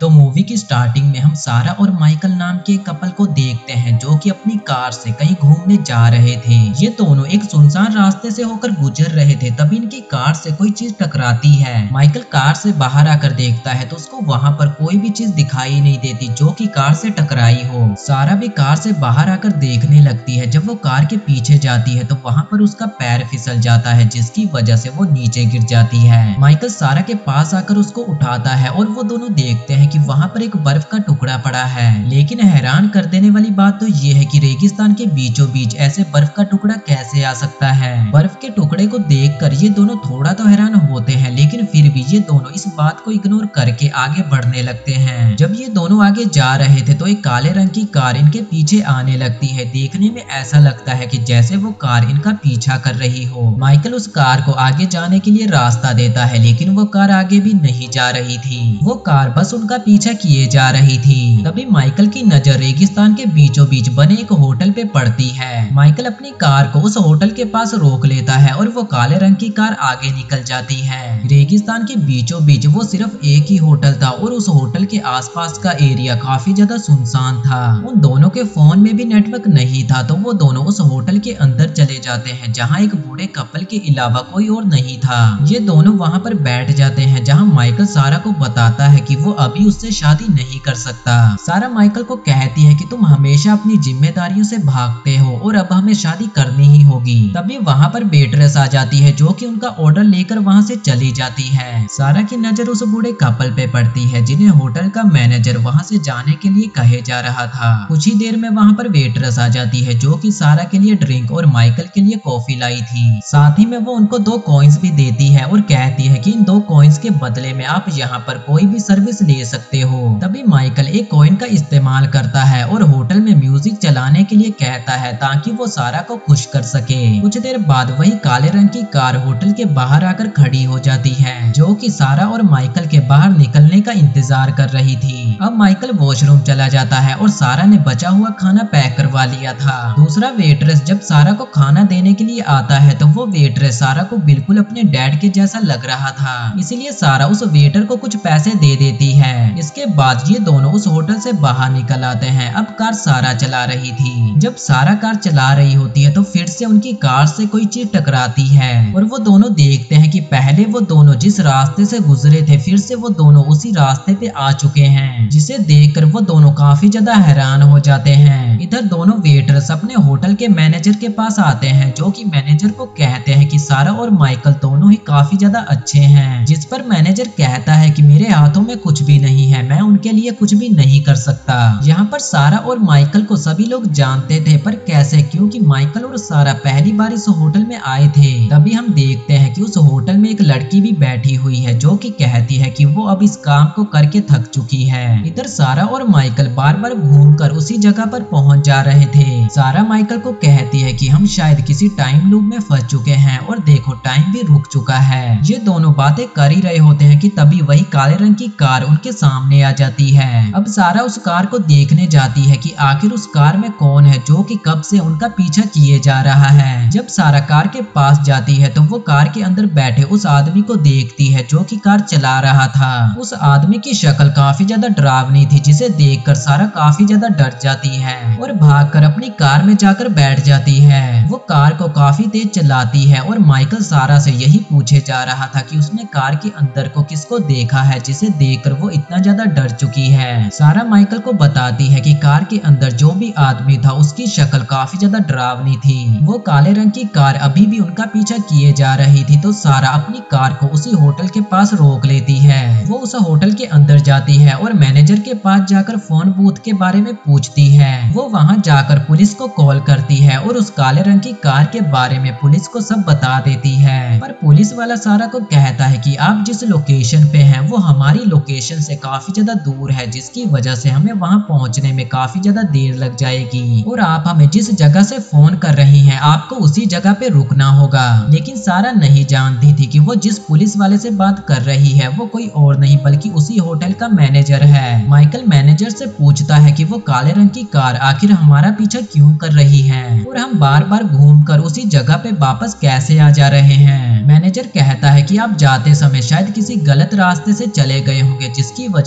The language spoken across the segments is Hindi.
तो मूवी की स्टार्टिंग में हम सारा और माइकल नाम के कपल को देखते हैं जो कि अपनी कार से कहीं घूमने जा रहे थे। ये दोनों एक सुनसान रास्ते से होकर गुजर रहे थे, तभी इनकी कार से कोई चीज टकराती है। माइकल कार से बाहर आकर देखता है तो उसको वहाँ पर कोई भी चीज दिखाई नहीं देती जो कि कार से टकराई हो। सारा भी कार से बाहर आकर देखने लगती है। जब वो कार के पीछे जाती है तो वहाँ पर उसका पैर फिसल जाता है जिसकी वजह से वो नीचे गिर जाती है। माइकल सारा के पास आकर उसको उठाता है और वो दोनों देखते हैं कि वहाँ पर एक बर्फ का टुकड़ा पड़ा है। लेकिन हैरान कर देने वाली बात तो ये है कि रेगिस्तान के बीचों बीच ऐसे बर्फ का टुकड़ा कैसे आ सकता है। बर्फ के टुकड़े को देखकर ये दोनों थोड़ा तो हैरान होते हैं, लेकिन फिर भी ये दोनों इस बात को इग्नोर करके आगे बढ़ने लगते हैं। जब ये दोनों आगे जा रहे थे तो एक काले रंग की कार इनके पीछे आने लगती है। देखने में ऐसा लगता है कि जैसे वो कार इनका पीछा कर रही हो। माइकल उस कार को आगे जाने के लिए रास्ता देता है, लेकिन वो कार आगे भी नहीं जा रही थी। वो कार बस उनका पीछा किए जा रही थी। तभी माइकल की नजर रेगिस्तान के बीचों बीच बने एक होटल पे पड़ती है। माइकल अपनी कार को उस होटल के पास रोक लेता है और वो काले रंग की कार आगे निकल जाती है। रेगिस्तान के बीचों बीच वो सिर्फ एक ही होटल था और उस होटल के आसपास का एरिया काफी ज्यादा सुनसान था। उन दोनों के फोन में भी नेटवर्क नहीं था, तो वो दोनों उस होटल के अंदर चले जाते हैं जहाँ एक बूढ़े कपल के अलावा कोई और नहीं था। ये दोनों वहाँ पर बैठ जाते हैं जहाँ माइकल सारा को बताता है कि वो अभी उससे शादी नहीं कर सकता। सारा माइकल को कहती है कि तुम हमेशा अपनी जिम्मेदारियों से भागते हो और अब हमें शादी करनी ही होगी। तभी वहाँ पर वेट्रेस आ जाती है जो कि उनका ऑर्डर लेकर वहाँ से चली जाती है। सारा की नजर उस बूढ़े कपल पे पड़ती है जिन्हें होटल का मैनेजर वहाँ से जाने के लिए कहे जा रहा था। कुछ ही देर में वहाँ पर वेट्रेस आ जाती है जो कि सारा के लिए ड्रिंक और माइकल के लिए कॉफी लाई थी। साथ ही में वो उनको 2 कॉइन्स भी देती है और कहती है कि इन 2 कॉइन्स के बदले में आप यहाँ पर कोई भी सर्विस ले सकते हो। तभी माइकल एक कॉइन का इस्तेमाल करता है और होटल में म्यूजिक चलाने के लिए कहता है ताकि वो सारा को खुश कर सके। कुछ देर बाद वही काले रंग की कार होटल के बाहर आकर खड़ी हो जाती है जो कि सारा और माइकल के बाहर निकलने का इंतजार कर रही थी। अब माइकल वॉशरूम चला जाता है और सारा ने बचा हुआ खाना पैक करवा लिया था। दूसरा वेट्रेस जब सारा को खाना देने के लिए आता है तो वो वेट्रेस सारा को बिल्कुल अपने डैड के जैसा लग रहा था, इसीलिए सारा उस वेटर को कुछ पैसे दे देती है। इसके बाद ये दोनों उस होटल से बाहर निकल आते हैं। अब कार सारा चला रही थी। जब सारा कार चला रही होती है तो फिर से उनकी कार से कोई चीज टकराती है और वो दोनों देखते हैं कि पहले वो दोनों जिस रास्ते से गुजरे थे फिर से वो दोनों उसी रास्ते पे आ चुके हैं, जिसे देखकर वो दोनों काफी ज्यादा हैरान हो जाते हैं। इधर दोनों वेटर्स अपने होटल के मैनेजर के पास आते हैं जो कि मैनेजर को कहते हैं कि सारा और माइकल दोनों ही काफी ज्यादा अच्छे हैं, जिस पर मैनेजर कहता है कि मेरे हाथों में कुछ भी नहीं है, मैं उनके लिए कुछ भी नहीं कर सकता। यहाँ पर सारा और माइकल को सभी लोग जानते थे, पर कैसे, क्योंकि माइकल और सारा पहली बार इस होटल में आए थे। तभी हम देखते हैं कि उस होटल में एक लड़की भी बैठी हुई है जो कि कहती है कि वो अब इस काम को करके थक चुकी है। इधर सारा और माइकल बार बार घूमकर उसी जगह पर पहुंच जा रहे थे। सारा माइकल को कहती है कि हम शायद किसी टाइम लूप में फंस चुके हैं और देखो टाइम भी रुक चुका है। ये दोनों बातें कर ही रहे होते हैं कि तभी वही काले रंग की कार उनके सामने आ जाती है। अब सारा उस कार को देखने जाती है कि आखिर उस कार में कौन है जो कि कब से उनका पीछा किए जा रहा है। जब सारा कार के पास जाती है तो वो कार के अंदर बैठे उस आदमी को देखती है जो कि कार चला रहा था। उस आदमी की शक्ल काफी ज्यादा डरावनी थी, जिसे देखकर सारा काफी ज्यादा डर जाती है और भागकर अपनी कार में जाकर बैठ जाती है। वो कार को काफी तेज चलाती है और माइकल सारा से यही पूछे जा रहा था कि उसने कार के अंदर को किसको देखा है जिसे देखकर वो इतना ज्यादा डर चुकी है। सारा माइकल को बताती है कि कार के अंदर जो भी आदमी था उसकी शक्ल काफी ज्यादा डरावनी थी। वो काले रंग की कार अभी भी उनका पीछा किए जा रही थी, तो सारा अपनी कार को उसी होटल के पास रोक लेती है। वो उस होटल के अंदर जाती है और मैनेजर के पास जाकर फोन बूथ के बारे में पूछती है। वो वहाँ जाकर पुलिस को कॉल करती है और उस काले रंग की कार के बारे में पुलिस को सब बता देती है। पर पुलिस वाला सारा को कहता है कि आप जिस लोकेशन पे हैं वो हमारी लोकेशन से काफी ज्यादा दूर है, जिसकी वजह से हमें वहां पहुंचने में काफी ज्यादा देर लग जाएगी और आप हमें जिस जगह से फोन कर रही हैं आपको उसी जगह पे रुकना होगा। लेकिन सारा नहीं जानती थी कि वो जिस पुलिस वाले से बात कर रही है वो कोई और नहीं बल्कि उसी होटल का मैनेजर है। माइकल मैनेजर से पूछता है कि वो काले रंग की कार आखिर हमारा पीछा क्यों कर रही है और हम बार बार घूमकर उसी जगह पे वापस कैसे आ जा रहे हैं। मैनेजर कहता है कि आप जाते समय शायद किसी गलत रास्ते से चले गए होंगे, जिसकी वजह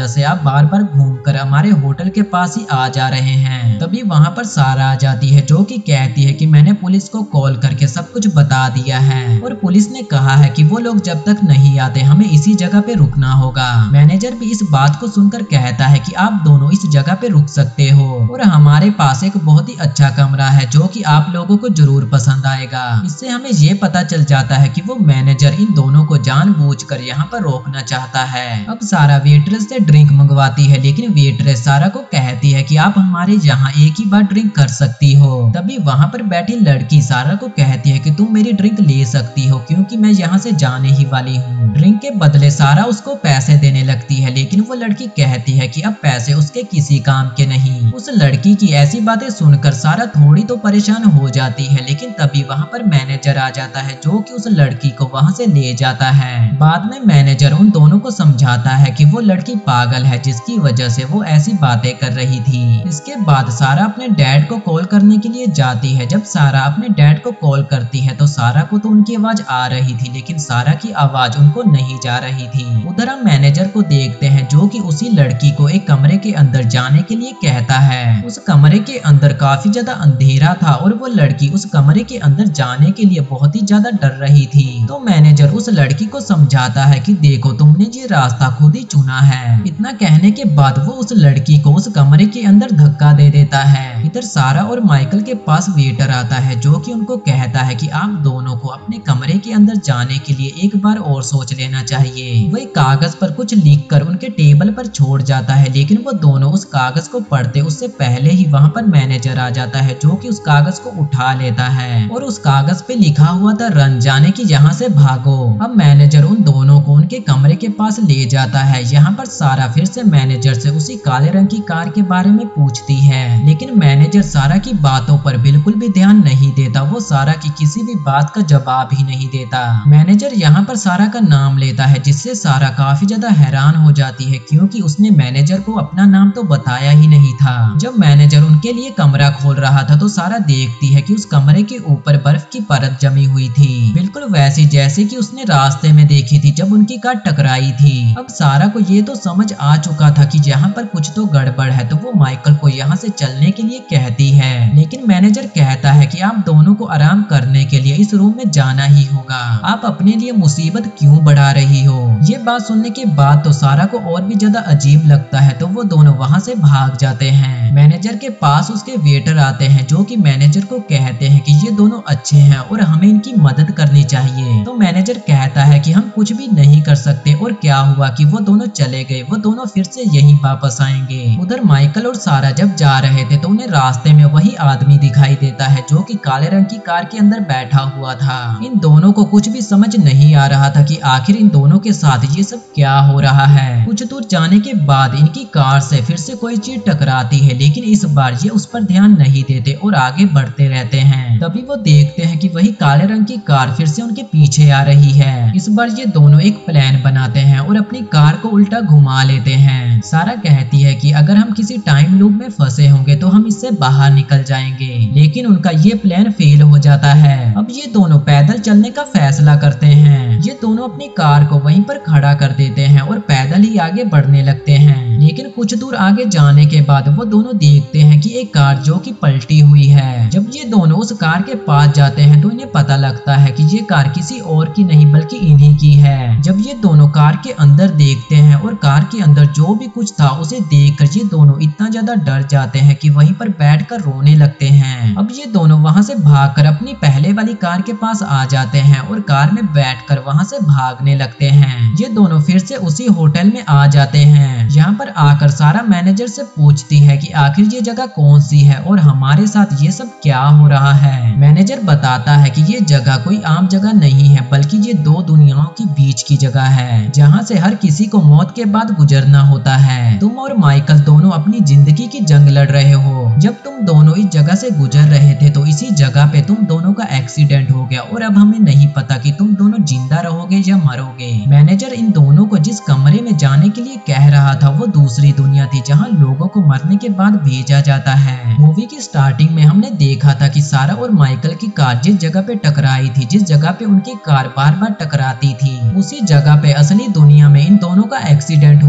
वजह से आप बार बार घूमकर हमारे होटल के पास ही आ जा रहे हैं। तभी वहाँ पर सारा आ जाती है जो कि कहती है कि मैंने पुलिस को कॉल करके सब कुछ बता दिया है और पुलिस ने कहा है कि वो लोग जब तक नहीं आते हमें इसी जगह पे रुकना होगा। मैनेजर भी इस बात को सुनकर कहता है कि आप दोनों इस जगह पे रुक सकते हो और हमारे पास एक बहुत ही अच्छा कमरा है जो कि आप लोगों को जरूर पसंद आएगा। इससे हमें ये पता चल जाता है कि वो मैनेजर इन दोनों को जानबूझकर यहाँ पर रोकना चाहता है। अब सारा वेट्रेस से ड्रिंक मंगवाती है लेकिन वेट्रेस सारा को कहती है कि आप हमारे यहाँ एक ही बार ड्रिंक कर सकती हो। तभी वहाँ पर बैठी लड़की सारा को कहती है कि तुम मेरी ड्रिंक ले सकती हो क्योंकि मैं यहाँ से जाने ही वाली हूँ। ड्रिंक के बदले सारा उसको पैसे देने लगती है लेकिन वो लड़की कहती है कि अब पैसे उसके किसी काम के नहीं। उस लड़की की ऐसी बातें सुनकर सारा थोड़ी तो परेशान हो जाती है लेकिन तभी वहाँ पर मैनेजर आ जाता है जो कि उस लड़की को वहाँ से ले जाता है। बाद में मैनेजर उन दोनों को समझाता है कि वो लड़की पागल है जिसकी वजह से वो ऐसी बातें कर रही थी। इसके बाद सारा अपने डैड को कॉल करने के लिए जाती है। जब सारा अपने डैड को कॉल करती है तो सारा को तो उनकी आवाज आ रही थी लेकिन सारा की आवाज उनको नहीं जा रही थी। उधर हम मैनेजर को देखते हैं जो कि उसी लड़की को एक कमरे के अंदर जाने के लिए कहता है। उस कमरे के अंदर काफी ज्यादा अंधेरा था और वो लड़की उस कमरे के अंदर जाने के लिए बहुत ही ज्यादा डर रही थी। तो मैनेजर उस लड़की को समझाता है कि देखो तुमने ये रास्ता खुद ही चुना है। इतना कहने के बाद वो उस लड़की को उस कमरे के अंदर धक्का दे देता है। इधर सारा और माइकल के पास वेटर आता है जो कि उनको कहता है कि आप दोनों को अपने कमरे के अंदर जाने के लिए एक बार और सोच लेना चाहिए। वही कागज पर कुछ लिखकर उनके टेबल पर छोड़ जाता है लेकिन वो दोनों उस कागज को पढ़ते उससे पहले ही वहाँ पर मैनेजर आ जाता है जो कि उस कागज को उठा लेता है और उस कागज पे लिखा हुआ था रन जाने की यहाँ से भागो। अब मैनेजर उन दोनों को उनके कमरे के पास ले जाता है। यहाँ पर सारा फिर से मैनेजर से उसी काले रंग की कार के बारे में पूछती है लेकिन मैनेजर सारा की बातों पर बिल्कुल भी ध्यान नहीं देता। वो सारा की किसी भी बात का जवाब ही नहीं देता। मैनेजर यहाँ पर सारा का नाम लेता है जिससे सारा काफी ज्यादा हैरान हो जाती है क्योंकि उसने मैनेजर को अपना नाम तो बताया ही नहीं था। जब मैनेजर उनके लिए कमरा खोल रहा था तो सारा देखती है कि उस कमरे के ऊपर बर्फ की परत जमी हुई थी बिल्कुल वैसी जैसे कि उसने रास्ते में देखी थी जब उनकी कार टकराई थी। अब सारा को ये तो समझ आ चुका था कि यहाँ पर कुछ तो गड़बड़ है तो वो माइकल को यहाँ से चलने के लिए कहती है लेकिन मैनेजर कहता है कि आप दोनों को आराम करने के लिए इस रूम में जाना ही होगा। आप अपने लिए मुसीबत क्यों बढ़ा रही हो। ये बात सुनने के बाद तो सारा को और भी ज्यादा अजीब लगता है तो वो दोनों वहाँ से भाग जाते हैं। मैनेजर के पास उसके वेटर आते हैं जो कि मैनेजर को कहते हैं कि ये दोनों अच्छे हैं और हमें इनकी मदद करनी चाहिए। तो मैनेजर कहता है कि हम कुछ भी नहीं कर सकते और क्या हुआ कि वो दोनों चले गए, वो दोनों फिर से यहीं वापस आएंगे। उधर माइकल और सारा जब जा रहे थे तो उन्हें रास्ते में वही आदमी दिखाई देता है जो कि काले रंग की कार के अंदर बैठा हुआ था। इन दोनों को कुछ भी समझ नहीं आ रहा था कि आखिर इन दोनों के साथ ये सब क्या हो रहा है। कुछ दूर जाने के बाद इनकी कार से फिर से कोई चीज टकराती है लेकिन इस बार ये उस पर ध्यान नहीं देते और आगे बढ़ते रहते हैं। तभी वो देखते हैं कि वही काले रंग की कार फिर से उनके पीछे आ रही है। इस बार ये दोनों एक प्लान बनाते हैं और अपनी कार को उल्टा घुमा लेते हैं। सारा कहती है कि अगर हम किसी टाइम लूप में फंसे होंगे तो हम इससे बाहर निकल जाएंगे लेकिन उनका ये प्लान फेल हो जाता है। अब ये दोनों पैदल चलने का फैसला करते हैं। ये दोनों अपनी कार को वहीं पर खड़ा कर देते हैं और पैदल ही आगे बढ़ने लगते हैं। लेकिन कुछ दूर आगे जाने के बाद वो दोनों देखते हैं कि एक कार जो कि पलटी हुई है। जब ये दोनों उस कार के पास जाते हैं तो इन्हें पता लगता है कि ये कार किसी और की नहीं बल्कि इन्हीं की है। जब ये दोनों कार के अंदर देखते हैं और कार के अंदर जो भी कुछ था उसे देखकर ये दोनों इतना ज्यादा डर जाते हैं कि वहीं पर बैठकर रोने लगते हैं। अब ये दोनों वहां से भागकर अपनी पहले वाली कार के पास आ जाते हैं और कार में बैठकर वहां से भागने लगते हैं। ये दोनों फिर से उसी होटल में आ जाते हैं। यहाँ पर आकर सारा मैनेजर से पूछती है कि आखिर ये जगह कौन सी है और हमारे साथ ये सब क्या हो रहा है। मैनेजर बताता है कि ये जगह कोई आम जगह नहीं है बल्कि ये दो दुनियाओं के बीच की जगह है जहाँ से हर किसी को मौत के बाद गुजरना होता है। तुम और माइकल दोनों अपनी जिंदगी की जंग लड़ रहे हो। जब तुम दोनों इस जगह से गुजर रहे थे तो इसी जगह पे तुम दोनों का एक्सीडेंट हो गया और अब हमें नहीं पता कि तुम दोनों जिंदा रहोगे या मरोगे। मैनेजर इन दोनों को जिस कमरे में जाने के लिए कह रहा था वो दूसरी दुनिया थी जहाँ लोगों को मरने के बाद भेजा जाता है। मूवी की स्टार्टिंग में हमने देखा था कि सारा और माइकल की कार जिस जगह पे टकराई थी, जिस जगह पे उनकी कार बार बार टकराती थी, उसी जगह पे असली दुनिया में इन दोनों का एक्सीडेंट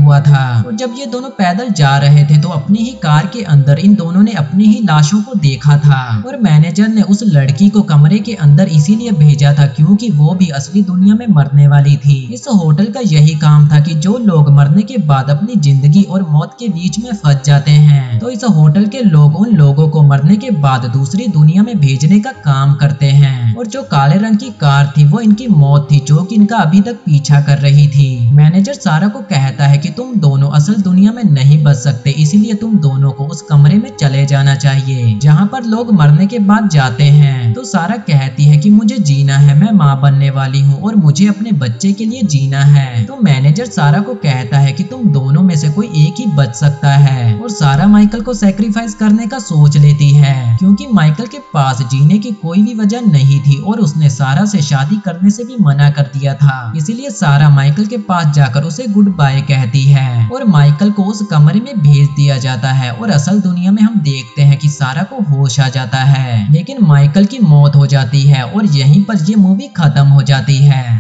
हुआ था। और जब ये दोनों पैदल जा रहे थे तो अपनी ही कार के अंदर इन दोनों ने अपनी ही लाशों को देखा था। और मैनेजर ने उस लड़की को कमरे के अंदर इसीलिए भेजा था क्योंकि वो भी असली दुनिया में मरने वाली थी। इस होटल का यही काम था कि जो लोग मरने के बाद अपनी जिंदगी और मौत के बीच में फंस जाते हैं तो इस होटल के लोग उन लोगों को मरने के बाद दूसरी दुनिया में भेजने का काम करते हैं। और जो काले रंग की कार थी वो इनकी मौत थी जो कि इनका अभी तक पीछा कर रही थी। मैनेजर सारा को कहता है कि तुम दोनों असल दुनिया में नहीं बच सकते, इसीलिए तुम दोनों को उस कमरे में चले जाना चाहिए जहाँ पर लोग मरने के बाद जाते हैं। तो सारा कहती है कि मुझे जीना है, मैं माँ बनने वाली हूँ और मुझे अपने बच्चे के लिए जीना है। तो मैनेजर सारा को कहता है कि तुम दोनों में से कोई एक ही बच सकता है। और सारा माइकल को सैक्रिफाइस करने का सोच लेती है क्योंकि माइकल के पास जीने की कोई भी वजह नहीं थी और उसने सारा से शादी करने से भी मना कर दिया था। इसीलिए सारा माइकल के पास जाकर उसे गुड बाय कहती है और माइकल को उस कमरे में भेज दिया जाता है। और असल दुनिया में हम देखते हैं कि सारा को होश आ जाता है लेकिन माइकल की मौत हो जाती है और यहीं पर ये मूवी खत्म हो जाती है।